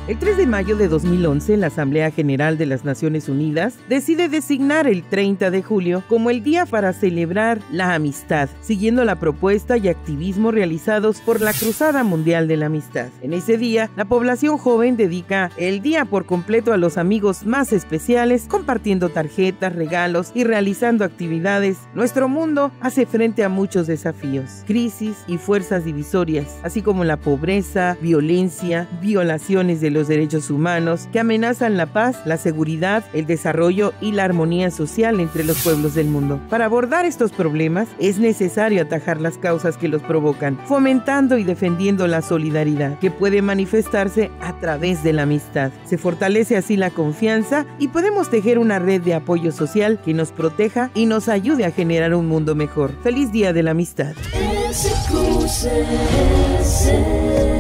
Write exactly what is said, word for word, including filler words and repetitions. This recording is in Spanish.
El tres de mayo de dos mil once, la Asamblea General de las Naciones Unidas decide designar el treinta de julio como el día para celebrar la amistad, siguiendo la propuesta y activismo realizados por la Cruzada Mundial de la Amistad. En ese día, la población joven dedica el día por completo a los amigos más especiales, compartiendo tarjetas, regalos y realizando actividades. Nuestro mundo hace frente a muchos desafíos, crisis y fuerzas divisorias, así como la pobreza, violencia, violaciones de los derechos humanos que amenazan la paz, la seguridad, el desarrollo y la armonía social entre los pueblos del mundo. Para abordar estos problemas es necesario atajar las causas que los provocan, fomentando y defendiendo la solidaridad, que puede manifestarse a través de la amistad. Se fortalece así la confianza y podemos tejer una red de apoyo social que nos proteja y nos ayude a generar un mundo mejor. ¡Feliz Día de la Amistad!